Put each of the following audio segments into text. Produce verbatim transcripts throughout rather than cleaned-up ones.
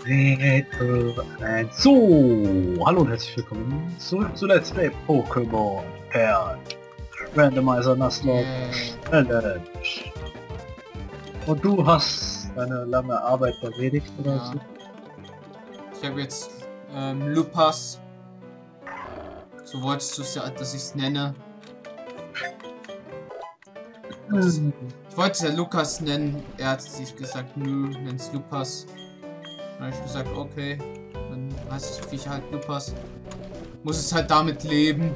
drei, zwei, eins. So, hallo und herzlich willkommen zurück zu Let's Play Pokémon per Randomizer Nuzlocke Challenge. Und du hast deine lange Arbeit erledigt, oder ja. so? Ich habe jetzt ähm, Lupas. So wolltest du es ja, dass ich es nenne. Hm. Ich wollte es ja Lukas nennen. Er hat sich gesagt, nö, nenn's Lupas. Dann habe ich gesagt, okay, dann heißt das Viech halt Lupas. Muss es halt damit leben.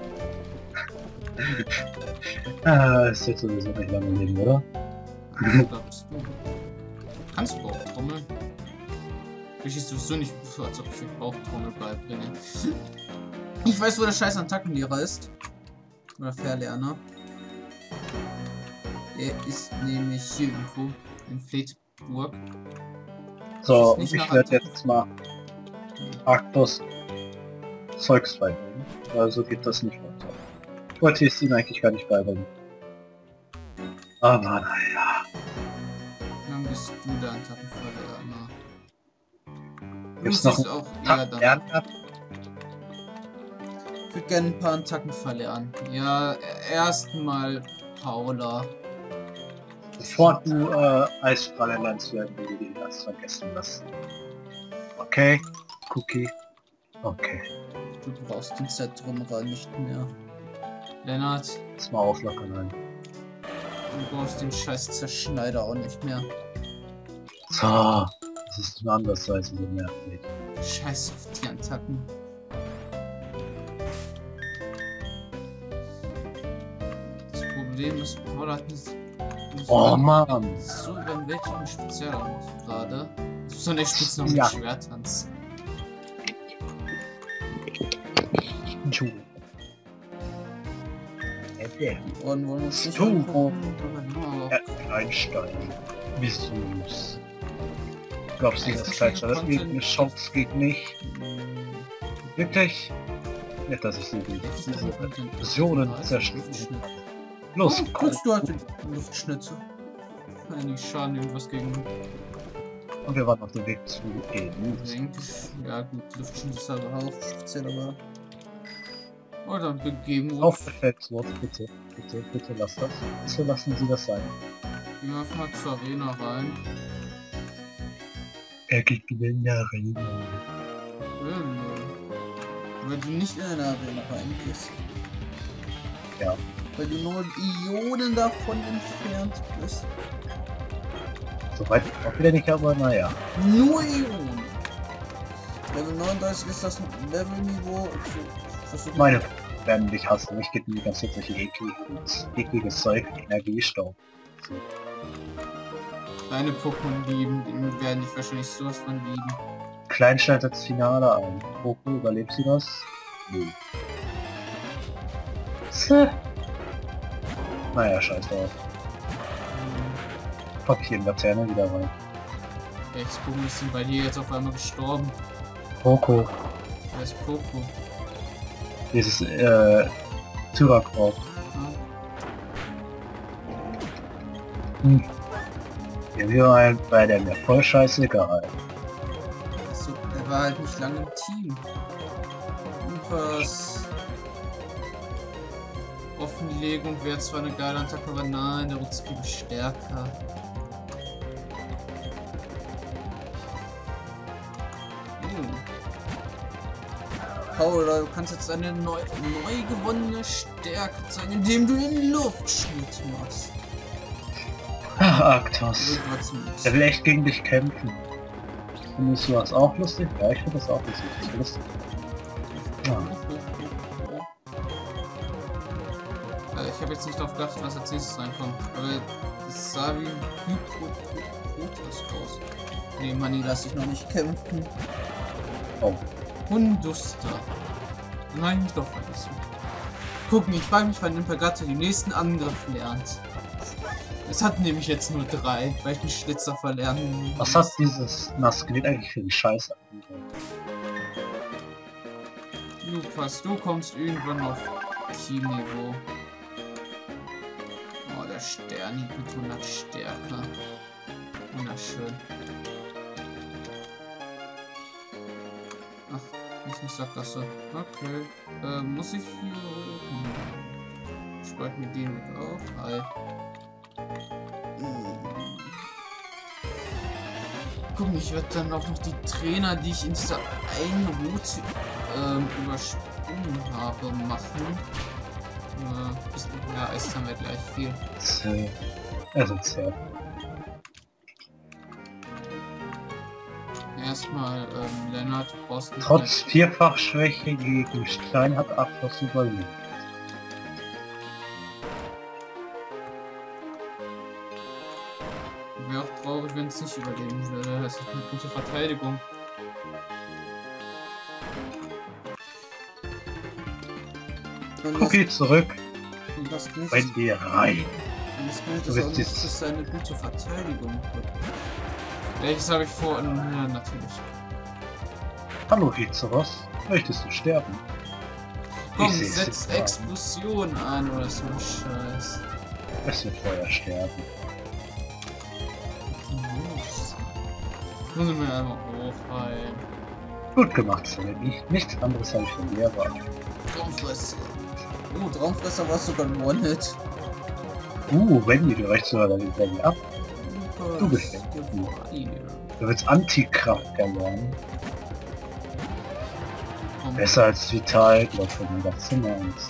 Ah, ist jetzt sowieso nicht lange leben, oder? Was glaubst du? Kannst du Bauchtrommel? Ich ist sowieso nicht, als ob ich Bauchtrommel beibringe. Ich weiß, wo der scheiß Attackenlehrer ist. Oder Verlerner. Er ist nämlich hier irgendwo in Fleetburg. So, Nicht ich nach werde Attacken. jetzt mal Arctos Zeugs beibringen. Also geht das nicht weiter. Ich wollte es ihnen eigentlich gar nicht beibringen. Aber naja. Dann bist du der Attackenverlerner. Du Gibt's siehst noch auch Ta eher dann. Ernte? Ich würde gerne ein paar Attacken verlernen. Ja, erstmal Paula. Bevor du äh, Eisstrahle lernst, werden wir die das vergessen lassen. Okay, Cookie. Okay. Du brauchst den Zentrum nicht mehr. Lennart, Lass mal auflockern rein. du brauchst den scheiß Zerschneider auch nicht mehr. So, das ist eine andere Seite, so nervig. Scheiß auf die Attacken. Das Problem ist, Paula hat nicht... Oh Mann! So, beim welchen Spezialangriff gerade? So eine Spitze noch mit Ja. Schwertanz. Tschu. Äh, Die Ohren wollen uns nicht Stuhl. angucken, aber Ja, Kleinstein. Wie süß. Glaubst du, Also dieses Kleinstein das Content- geht eine Chance gegen mich? Wirklich? Nicht, dass ich sie die diese Visionen zerstören. Los, Oh, kriegst du halt den Luftschnitze. Kann ja nicht schaden, irgendwas gegen und wir waren auf dem Weg zu Eden. denke ich. Ja gut, Luftschnitze ist halt auch speziell, aber. Oh, dann begeben wir uns. Auf Befehlswort, bitte, bitte, bitte lasst das. Bitte lassen Sie das sein. Gehen wir einfach mal zur Arena rein. Er geht in der Arena. Ähm, Weil du nicht in eine Arena reingehst. Ja. Weil du nur Ionen davon entfernt bist. Soweit auch wieder nicht, aber naja. Nur Ionen. Level neununddreißig ist das Levelniveau. für- für- Meine werden dich hassen. Ich gebe mir die ganze Zeit solche ekliges, ekliges Zeug, Energiestaub. So. Deine Pokémon lieben, die werden dich wahrscheinlich sowas von lieben. Kleinstein setzt Finale ein. Poco, überlebt sie das? Nö. Zäh. Naja, scheiß drauf. Pack ich in Laterne wieder rein. Expo ist bei dir jetzt auf einmal gestorben. Poco. Wer ist Poco? Dieses, äh, Tyrakorb. Ja. Hm. Hier wir ein, bei der mir voll scheißegal. Achso, der war halt nicht lange im Team. Lukas. Offenlegung wäre zwar eine geile Attacke, aber nein, der Rutzki ist stärker. Hm. Paula, du kannst jetzt eine neu, neu gewonnene Stärke zeigen, indem du den Luftschnitt machst. Ach, Arctos. Oder trotzdem Der will echt gegen dich kämpfen. Findest du das auch lustig? Ja, ich finde das auch lustig. Das ist lustig. Ja. Also ich habe jetzt nicht darauf gedacht, was als nächstes reinkommt. Aber es sah wie ein Hypoprotus aus. Nee, Manni, lass dich noch nicht kämpfen. Oh. Hunduster. Nein, doch vergessen. Gucken, ich frage mich, wann Imperator den nächsten Angriff lernt. Es hat nämlich jetzt nur drei, weil ich den Schlitzer verlernen Was hat dieses Nassgebiet eigentlich für einen Scheiß? Lukas, du kommst irgendwann auf Teamniveau. Oh, der Stern mit hundert Stärke. Wunderschön. ist eine Sackgasse. Okay. Äh, muss ich hier... Hm. Speichern wir den Weg auf. Hi. Hm. Guck, ich werde dann auch noch die Trainer, die ich in dieser einen Route ähm, übersprungen habe, machen. Äh, ist, ja, es haben wir gleich viel. Zäh. Also zäh. Erstmal, ähm, Lennart, du brauchst nicht Trotz Vierfachschwäche gegen Stein hat Abschluss überlebt. Wäre auch traurig, wenn es nicht überleben würde. Das ist eine gute Verteidigung. Und das, Cookie zurück, und das Gute bei ist, dir rein. und das Gute Du ist bist auch noch, jetzt- dass es eine gute Verteidigung wird. Welches habe ich vor? Ja, natürlich. Hallo Hizeros, möchtest du sterben? Komm, Ich seh's setz dir Explosion an oder so ein Scheiß. Es wird vorher sterben. Müssen wir einmal hoch rein. Gut gemacht, Sammy. Nichts anderes habe ich von dir erwartet. Traumfresser. Oh, Traumfresser war sogar ein One-Hit. Uh, Wendy, du reichst sogar dein Level ab. Du bist der Du willst Antikraft erlernen. Besser als Vital, glaub ich, wenn du das Zimmer ernst.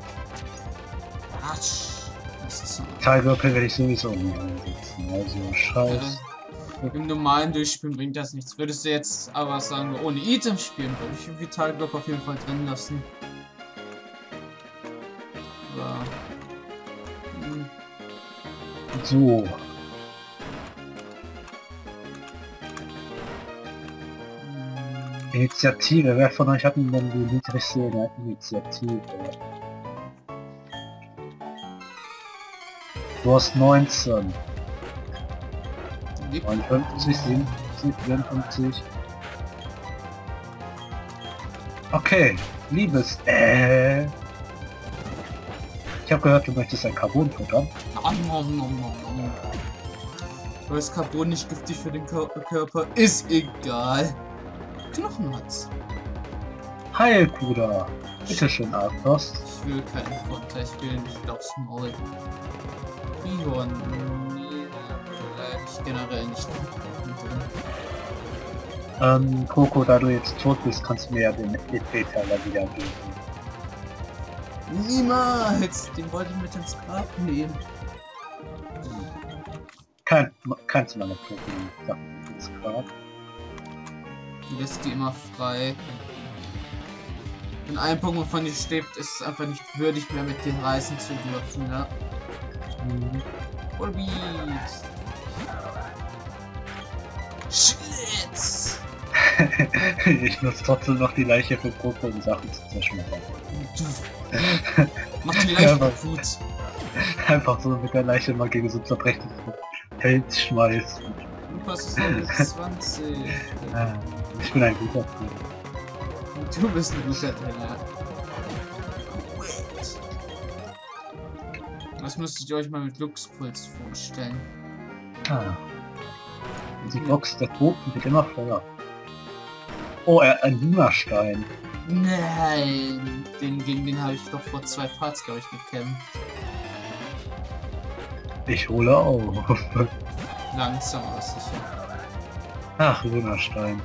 Vitalwürfel werde ich sowieso nie einsetzen. Also scheiß. Äh, Im normalen Durchspielen bringt das nichts. Würdest du jetzt aber sagen, ohne Item spielen, würde ich den Vitalblock auf jeden Fall drin lassen. Aber, hm. So. Initiative. Wer von euch hat denn dann die niedrigste Initiative? Du hast neunzehn. neunundfünfzig, siebenundfünfzig, vierundfünfzig. Okay, liebes. Äh. Ich habe gehört, du möchtest ein Carbon futtern. Weil das Carbon nicht giftig für den Kör Körper ist, egal. Knochenhatz. Heilpuder. Bitteschön, Arthos. Ich will keinen Konter, ich will nicht aufs Maul. Bihorn. Nee, vielleicht generell nicht. Ähm, Coco, da du jetzt tot bist, kannst du mir ja den E P-Teiler wieder geben. Niemals! Den wollte ich mit ins Grab nehmen. Kein, keins meiner Pokémon ins Grab. Du lässt die immer frei. Wenn ein Pokémon von dir stirbt, ist es einfach nicht würdig mehr mit den Reisen zu dürfen, ne? Mhm. Volbeat! Schlitz! Ich nutze trotzdem noch die Leiche für Coco, um Sachen zu zerschmettern. Mach die Leiche kaputt. Einfach so mit der Leiche mal gegen so zerbrechtes Fels schmeißen. Lukas ist Level zwanzig. Ah, ich bin ein guter Trainer. Du bist ein guter Trainer. Das müsstet ihr euch mal mit Luxpuls vorstellen. Ah. Die Box der Toten wird immer voller. Oh, er, ein Lunastein. Nein, den, gegen den habe ich doch vor zwei Parts, glaube ich, gekämpft. Ich hole auf. Langsam, aber sicher. Ach, Lunastein.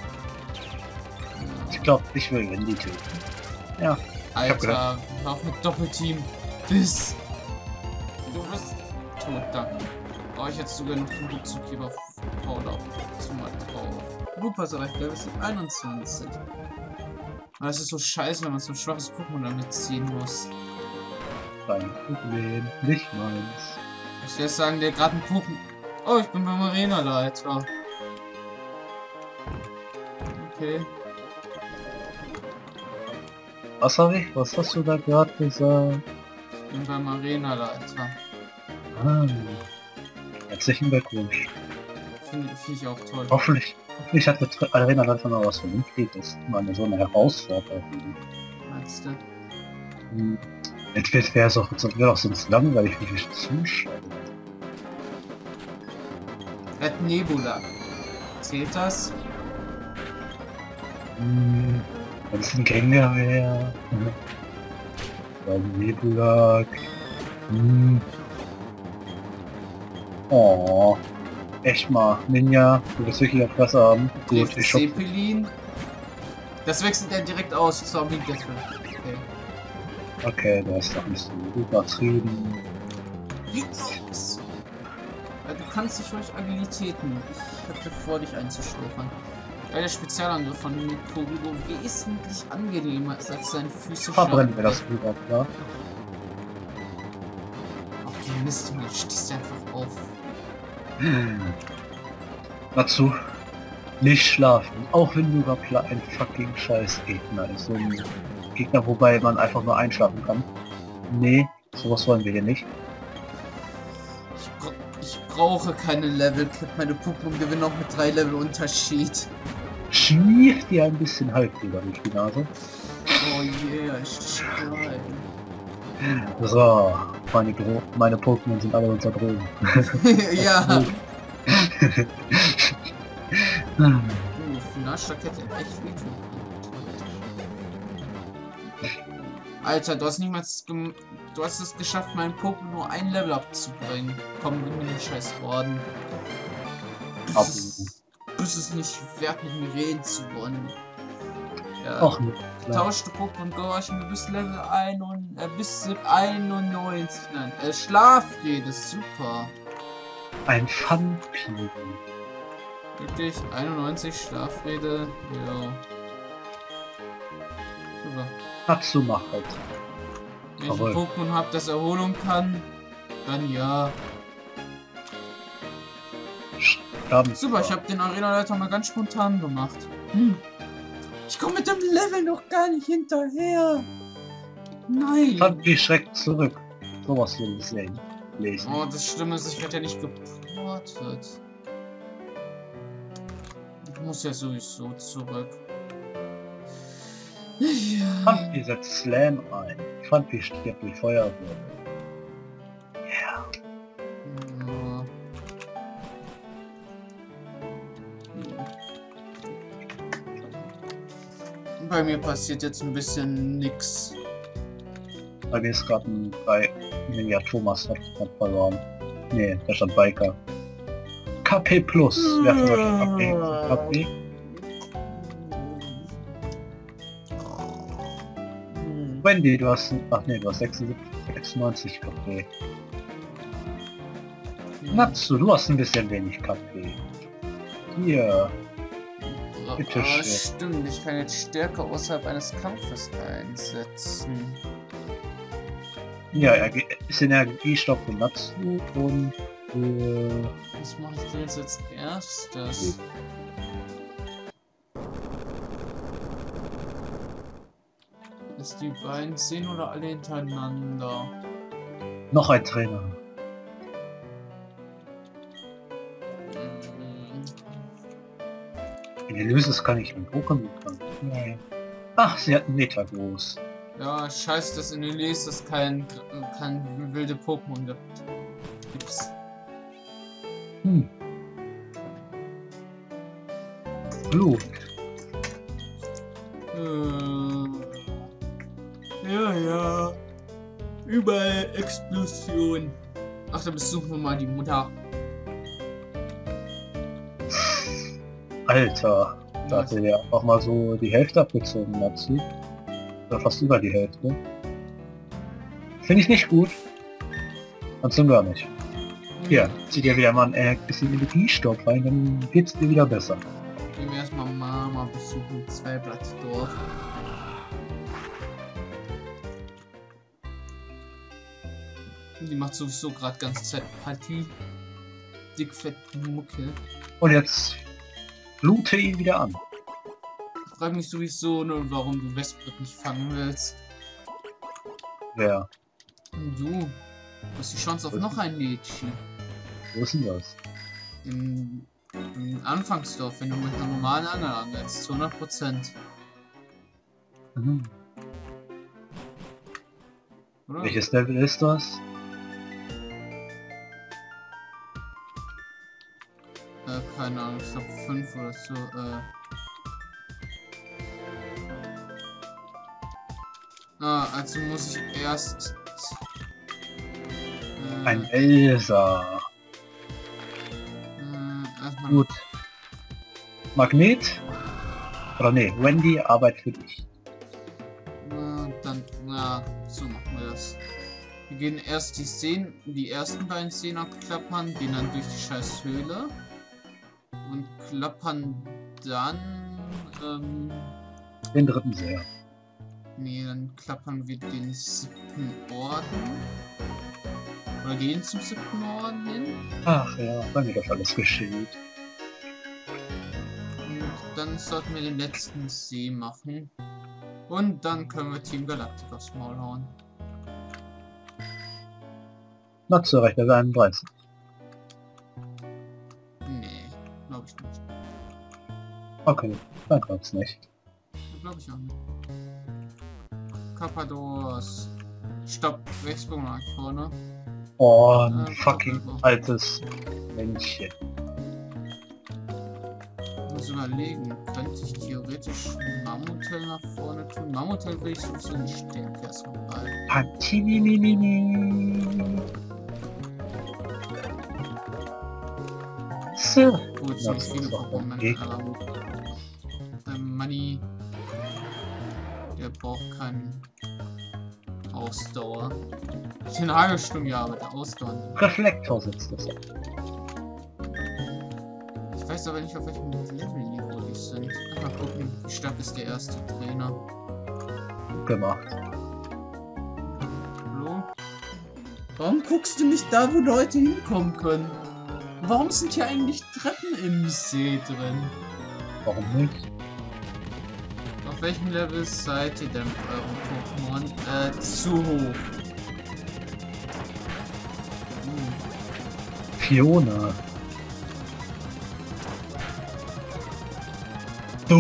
Ich glaube, ich will Wendy töten. Ja. Alter, lauf mit Doppelteam. Bis. Du bist tot, danke. Oh, ich jetzt sogar noch den Rückzuggeber Paula mal drauf. Lupas erreicht Level einundzwanzig. Aber das ist so scheiße, wenn man so ein schwaches Pokémon damit ziehen muss. Kein Problem, nicht meins. Ich will sagen, der gerade ein Pokémon. Oh, ich bin beim Arena-Leiter. Okay. Was habe ich? Was hast du da gerade gesagt? Ich bin beim Arena-Leiter. Ah, herzlichen Glückwunsch. Finde find ich auch toll. Hoffentlich, hoffentlich hat der Arena dann mal was Vernünftiges. Mal so eine Herausforderung. Meinst du? Hm. Entweder wäre es auch, wär auch sonst langweilig, wie ich zuschaue. Red Nebula. Zählt das? Hm. Das ist ein Gänger mehr. Nebulag. Hm. Oh. Echt mal, Ninja, du wirst wirklich auf Fresse haben. Gut, ich hoffe. Zeppelin. Das wechselt er direkt aus. Zombie Death. Okay. Okay, das ist doch nicht so übertrieben. Los! Ja, du kannst dich ruhig Agilitäten. Ich hatte vor, dich einzuschläfern. Weil der Spezialangriff von Mikurigo wesentlich angenehmer ist als seine Füße. Verbrennen wir das wieder, klar. Ach Mist, du stehst einfach auf. Hm. Dazu nicht schlafen, auch wenn Nurapla ein fucking scheiß Gegner ist. So ein Gegner, wobei man einfach nur einschlafen kann. Nee, sowas wollen wir hier nicht. Ich, bra ich brauche keine Level Cap, meine Pokémon gewinnen auch mit drei Level Unterschied. Schmiert dir ein bisschen Halbfeder durch die Nase. Oh yeah, ich geil. So, meine, Dro meine Pokémon sind alle unter Drogen. Ja. Hm. Uh, Finalstarkette echt wehtun. Alter, du hast niemals gem du hast es geschafft, meinen Pokémon nur ein Level abzubringen. Komm, nimm mir den scheiß Orden. Du bist, es, bist es nicht wert, mit mir reden zu wollen. Ja. Och, Tauschte Pokémon Gorchen, du bist Level ein und äh, bis einundneunzig. Nein, äh, Schlafrede, super. ein Funpil. Wirklich, einundneunzig Schlafrede, ja. Super. Natsu halt. Wenn ich ein Pokémon habe, das Erholung kann, dann ja. Haben Super, ich habe den Arena-Leiter mal ganz spontan gemacht. Hm. Ich komme mit dem Level noch gar nicht hinterher. Nein. Funpil schreckt zurück. Sowas will ich sehen. Lesen. Oh, das Schlimme ist, ich werde ja nicht geportet. Ich muss ja sowieso zurück. Ja. Funpil setzt Slam ein. Funpil stirbt durch Feuerwehr. Ja. Ja. Bei mir passiert jetzt ein bisschen nix. Bei mir ist gerade ein bei Ninja Thomas hat, hat verloren. Nee, da stand Biker. K P plus. Wer hat K P? K P? Wendy, du hast. Ach nee, du hast sechsundneunzig K P. Natsu, du hast ein bisschen wenig K P. Hier. Bitte Ah, schön. stimmt, ich kann jetzt Stärke außerhalb eines Kampfes einsetzen. Ja, er ist Energiestoff für Natsu und äh, Was mache ich denn jetzt als erstes? Ist die beiden sehen oder alle hintereinander? noch ein Trainer. In Elysis kann ich mit Pokémon fangen. Nee. Ach, sie hat einen Meter groß. Ja, scheiße, dass in Elysis kein, kein wilde Pokémon gibt. Gibt's. Hm. Blut. Äh, ja, ja. Überall Explosion. Ach, da besuchen wir mal die Mutter. Alter, da hat er ja einfach mal so die Hälfte abgezogen dazu. Oder fast über die Hälfte. Finde ich nicht gut. Ganz und gar nicht. Hier, zieh dir wieder mal ein bisschen Energiestoff rein, dann geht's dir wieder besser. Gehen wir erstmal Mama besuchen, Zweiblattdorf. Die macht sowieso gerade ganze Zeit Partie. Dickfett Mucke. Und jetzt blute ihn wieder an. Ich frage mich sowieso nur, warum du Westbrit nicht fangen willst. Wer? Du. Du hast die Chance auf noch ein Mädchen. Wo ist denn das? Im, im Anfangsdorf, wenn du mit einer normalen Anlage jetzt zu hundert Prozent. Mhm. Oder? Welches Level ist das? Äh, keine Ahnung, ich glaube fünf oder so. Äh. Ah, also muss ich erst... Äh, Ein Elsa. Äh, erstmal... Gut. Magnet? Oder nee, Wendy, Arbeit für dich. Äh, dann, na, so machen wir das. Wir gehen erst die Szenen, die ersten beiden Szenen abklappern, gehen dann durch die scheiß Höhle und klappern dann, ähm, Den dritten sehr. nee, dann klappern wir den siebten Orden. Oder gehen zum siebten Orden hin. Ach ja, dann wird das alles geschehen. Und dann sollten wir den letzten See machen. Und dann können wir Team Galactic aufs Maul hauen. Na, zu Recht, der einunddreißig. Nee, glaube ich nicht. Okay, dann glaubt's nicht. Glaube ich auch nicht. Kappados. Stopp, Wechselsprung nach vorne. Oh, ein Äh, fucking Kappados. altes Männchen. Ich muss überlegen, könnte ich theoretisch Mammutel nach vorne tun? Mammutel will ich sowieso nicht stehen, erstmal rein. Pantinini. So. Gut, Ja, ziemlich das viele ist doch Pokémon, okay. aber gut. Ähm, Money, der braucht keinen Ausdauer. Den Hagelsturm ja, aber der Ausdauer nicht. Reflektor sitzt das. Ich weiß aber nicht, auf welchem Level-Niveau die sind. Mal gucken, wie stark ist der erste Trainer. Gemacht. Hallo? Warum guckst du nicht da, wo Leute hinkommen können? Warum sind hier eigentlich Treppen im See drin? Warum nicht? Auf welchem Level seid ihr denn bei eurem Pokémon? Äh, zu hoch. Hm. Fiona. Du.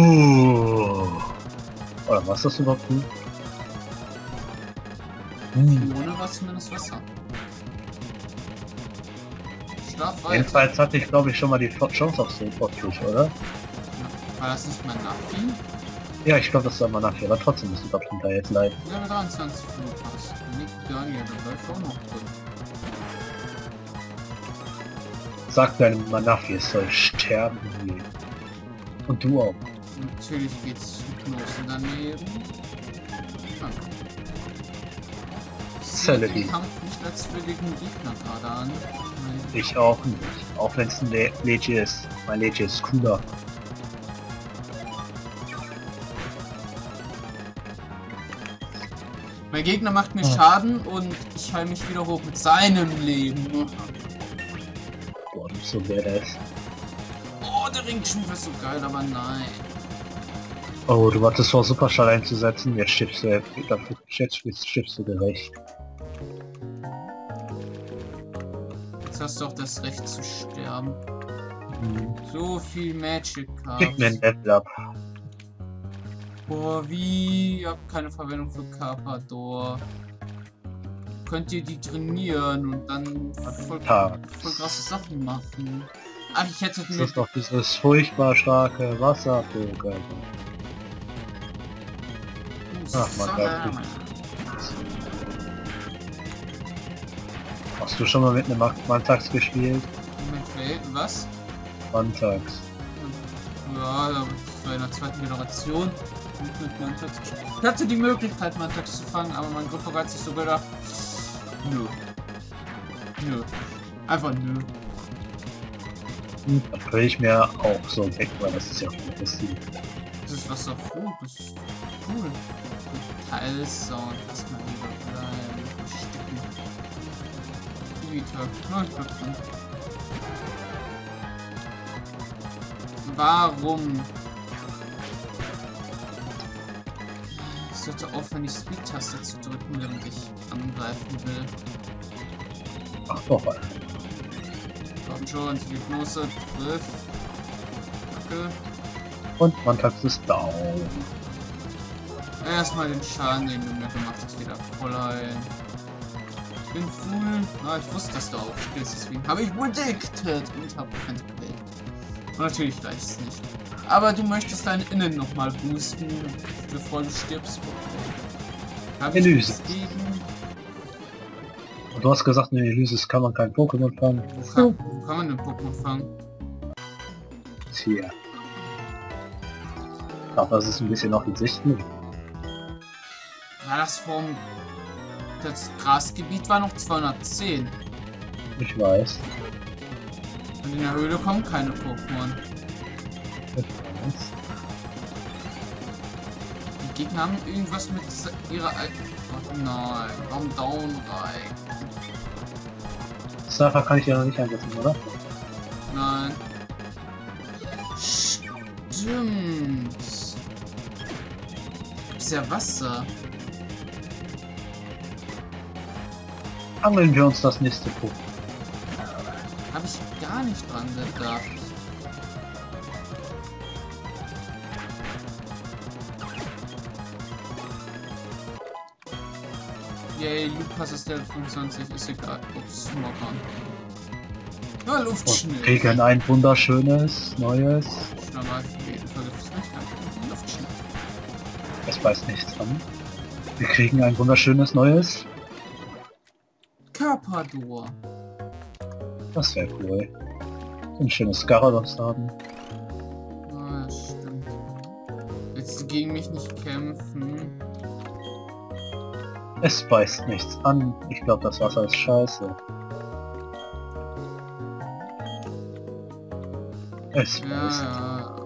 Oder was ist das überhaupt? Hm. Ohne was zumindest Wasser. Schlaf weiter. Jedenfalls hatte ich, glaube ich, schon mal die Chance auf so Fortschritt, oder? War das nicht mein Navi? Ja, ich glaube, das war mal nachher, aber trotzdem ist überhaupt hinter jetzt leid. Level dreiundzwanzig Flughast. Nick Daniel, da läuft auch noch drin. Sag deinem Manafi, es soll sterben gehen. Und du auch. Natürlich geht's Hypnose daneben. Danke. Ich sehe Zelle den die. Kampf nicht als willigen Gegner gerade an. Nein. Ich auch nicht. Auch wenn es ein Le Legier ist. Mein Legier ist cooler. Mein Gegner macht mir Ah. Schaden und ich heile mich wieder hoch mit seinem Leben. Boah, du bist so badass. Oh, der Ringschwung ist so geil, aber nein. Oh, du wartest vor Superschall einzusetzen. Jetzt stirbst du, dafür, jetzt stirbst du gerecht. Jetzt hast du auch das Recht zu sterben. Mhm. So viel Magic Gib mir ein Cards. Level up. Boah, wie? Ich hab keine Verwendung für Carpador. Könnt ihr die trainieren und dann voll, Tag. voll krasse Sachen machen. Ach, ich hätte Das mir... ist doch dieses furchtbar starke Wasservogel. Ach, man darf nicht. Hast du schon mal mit einem Mantax gespielt? Mit was? Mantax. Ja, das war in der zweiten Generation. Und mit Mantax gespielt. Ich hatte die Möglichkeit, Mantax zu fangen, aber mein Gruppe hat sich so gedacht... Nö. Nö. Einfach nö. Hm, das will ich mir auch so weg, weil das ist ja auch das Ziel. Das ist was auch gut, das ist cool. Teilsound, lass mal lieber bleiben. Verstecken. Digital. Oh, ich bleib dran. Warum? Ich sollte aufhören, die Speed-Taste zu drücken, wenn ich angreifen will. Ach doch, Alter. Komm schon, die Hypnose trifft. Danke. Und Mantax ist down. Erstmal den Schaden, den du mir gemacht hast, wieder voll heilen. Ich bin full. Ah, ich wusste, dass du aufstehst, deswegen habe ich predicted und habe kein Problem. Und natürlich reicht es nicht. Aber du möchtest dein Innen nochmal boosten, bevor du stirbst. Okay. Hab ich Elysis. nichts gegen? Und du hast gesagt, in Elysis kann man kein Pokémon fangen. Wo kann, wo kann man denn Pokémon fangen? Hier. Ach, das ist ein bisschen offensichtlich. War das vom... Das Grasgebiet war noch zweihundertzehn. Ich weiß. Und in der Höhle kommen keine Pokémon. Ich weiß. Die Gegner haben irgendwas mit ihrer alten... Oh nein, warum Down rein? Surfer kann ich ja noch nicht einsetzen, oder? Nein. Stimmt. Ist ja Wasser. Angeln wir uns das nächste Pokémon. Habe ich gar nicht dran gedacht. Yay, Lukas ist der fünfundzwanzig, ist egal. Ups, Smockern. Ja, Luftschnell. Und kriegen ein wunderschönes, neues. Schneller für jeden Fall nicht. Luftschnell. Es beißt nichts an. Wir kriegen ein wunderschönes neues. Carpador. Das wäre cool. Ein schönes Gyarados haben. Ah, stimmt. Willst du gegen mich nicht kämpfen? Es beißt nichts an. Ich glaube, das Wasser ist scheiße. Es Ja, beißt. ja.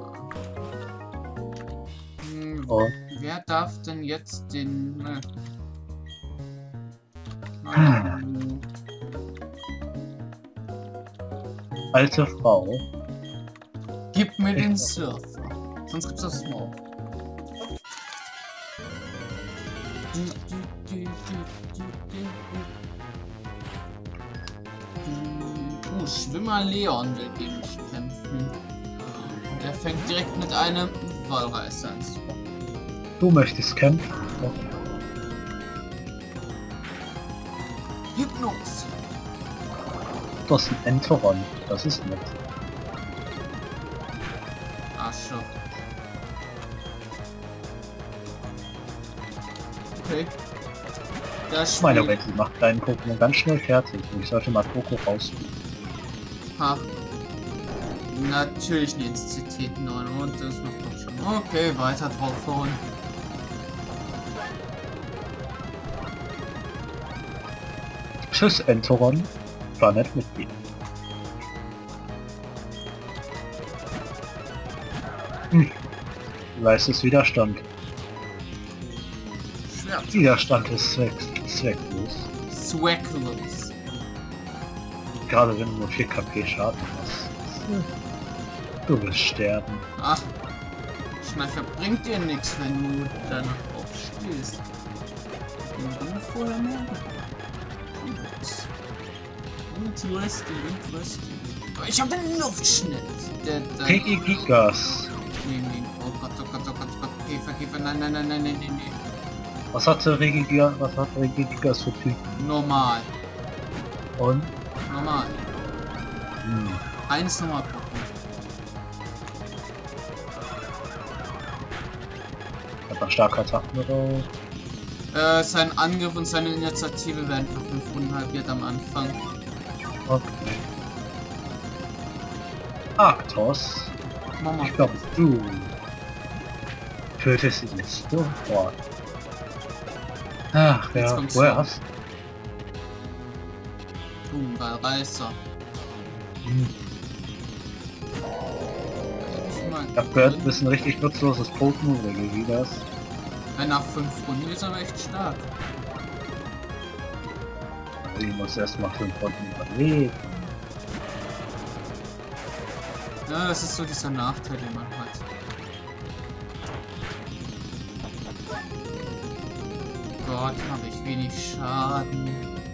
Hm, Oh. wer darf denn jetzt den... Ne. Ah. Alte Frau. Gib mir den Surfer. Sonst gibt's das Smoke. Du, du, du, du, du, du, du. Uh, Schwimmer Leon will gegen mich kämpfen. Und er fängt direkt mit einem Walreißer an. Du möchtest kämpfen? Oh. Hypnos. Das ist ein Enteron. Das ist nett. Arschloch. Okay. Das Meine Spiel. Welt, sie macht deinen Pokémon ganz schnell fertig. Ich sollte mal Poco raussuchen. Ha. Natürlich eine Institutät neun und das macht doch schon. Okay, weiter draufhauen. Tschüss, Enteron. War nett mit dir. Hm. Leistes Widerstand. Schwert. Widerstand ist zweck zwecklos. Swaglos. Gerade wenn du nur vier KP Schaden hast. Du wirst sterben. Ach. Schneifer bringt dir nichts, wenn du dann aufstehst. Und du vorher mehr. Interesting, interesting. Aber ich hab den Luftschnitt. Der, der Regigigas. Nee, nee. Oh Gott, oh Gott, oh Gott, oh Gott. Käfer, Käfer. Nein, nein, nein, nein, nein, nein, nein. Was hatte Regigigas, was hat Regigigas für Typen? Normal. Und? Normal. Hm. Eins nochmal gucken. Hat man starke Attacken drauf? Äh, sein Angriff und seine Initiative werden für fünf Runden halbiert am Anfang. Okay. Arctos. Mama. Ich glaube, du tötest ihn jetzt sofort. Ach, Jetzt ja, kommt's woher raus. hast Uh, Reißer. hm. Ich hab gehört, du bist ein richtig nutzloses Pokémon, Regigigas. Nach fünf Runden ist er aber echt stark. Ich muss erstmal fünf Runden überleben. Ja, das ist so dieser Nachteil, den man hat. Gott, habe ich wenig Schaden.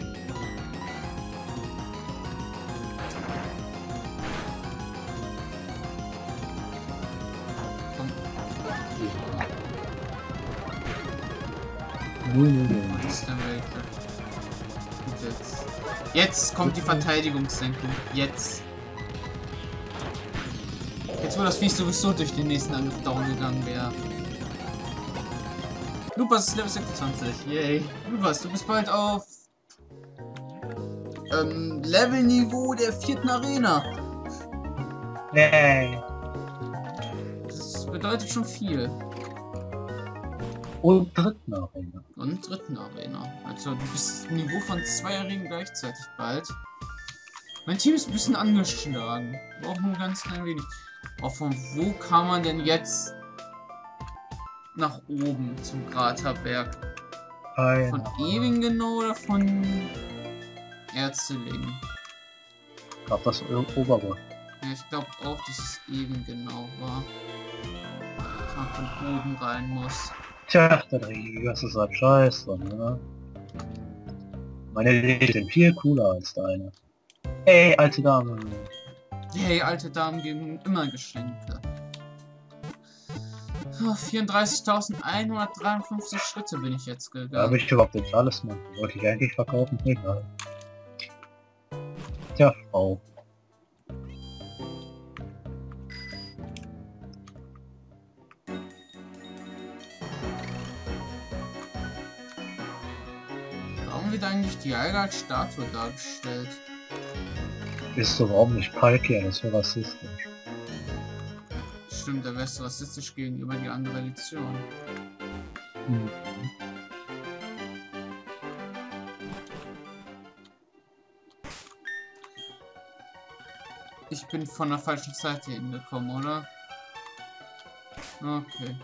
Komm. Was ist denn welche? Und jetzt. Jetzt kommt die Verteidigungssenkung. Jetzt. Jetzt wo das Viech sowieso durch den nächsten Angriff down gegangen wäre. Lupas ist Level sechsundzwanzig. Yay. Lupas, du bist bald auf ähm, Levelniveau der vierten Arena. Yay. Das bedeutet schon viel. Und dritten Arena. Und dritten Arena. Also du bist Niveau von zwei Arenen gleichzeitig bald. Mein Team ist ein bisschen angeschlagen. Auch nur ganz klein wenig. Auch von wo kann man denn jetzt nach oben zum Kraterberg? Keine Von Ahnung. Evingenau oder von Erzelingen? Ich glaube, das O- Oberwort. Ja, ich glaube auch, dass es Evingenau war. Dass man von oben rein muss. Tja, der Dreieck, das ist halt scheiße, ne? Meine Ideen sind viel cooler als deine. Ey, alte Dame. Hey, alte Damen geben immer Geschenke. Oh, vierunddreißigtausendeinhundertdreiundfünfzig Schritte bin ich jetzt Da habe gegangen. ich überhaupt nicht alles, Mann. Wollte ich eigentlich verkaufen? Egal. Tja, Frau. Warum wird eigentlich die Eiger als Statue dargestellt? Ist doch überhaupt nicht Palkia, das wäre rassistisch. Stimmt, der wärst rassistisch gegenüber die andere Edition. Hm. Ich bin von der falschen Seite hingekommen, oder? Okay.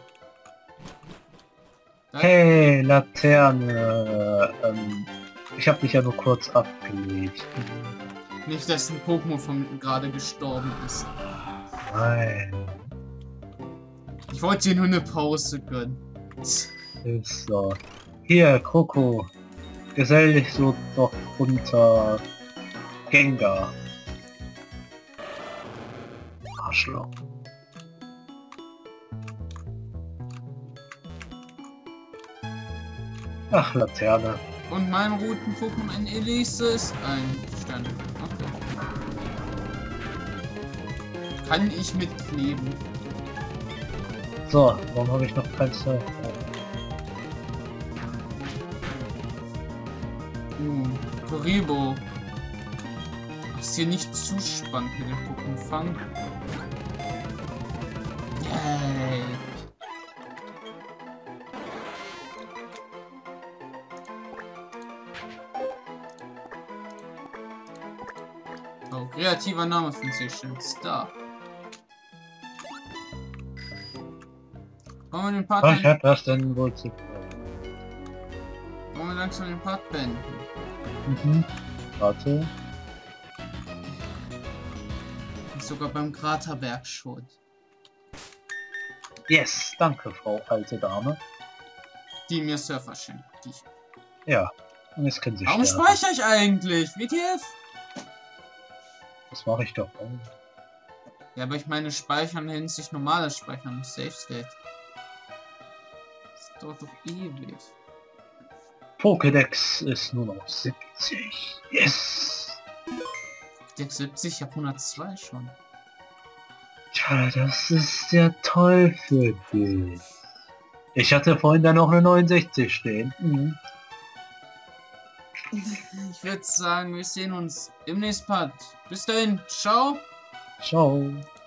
Da Hey, Laterne. Ähm, ich habe dich ja nur kurz abgelegt. nicht, dass ein Pokémon von gerade gestorben ist. Nein. Ich wollte dir nur eine Pause gönnen. Ist so. Hier, Kroko. Gesell dich so doch unter Gengar. Arschloch. Ach, Laterne. Und mein roten Pokémon in Elise ist ein Stern. Okay. Kann ich mitkleben? So, warum habe ich noch kein Surf? Uh, Kuribo. Ist hier nicht zu spannend mit dem Pokémon Fang. Yay. Oh, kreativer Name von Station Star. Wollen wir den Part Was ein- hat das denn wohl zu tun? wollen wir langsam den Part beenden? Mhm. Warte. Sogar beim Kraterberg schon. Yes, danke, Frau alte Dame. Die mir Surfer schenkt. Die. Ja, und jetzt können Sie Warum sterben. speichere ich eigentlich? W T F? Das mache ich doch auch. Ja, aber ich meine Speichern hinsichtlich normales Speichern, nicht Safe State. Das dauert doch ewig. Pokédex ist nur noch siebzig. Yes! Deck siebzig, ich hab hundertzwei schon. Tja, das ist ja toll für dich. Ich hatte vorhin da noch eine neunundsechzig stehen. Mhm. Ich würde sagen, wir sehen uns im nächsten Part. Bis dahin, ciao! Ciao.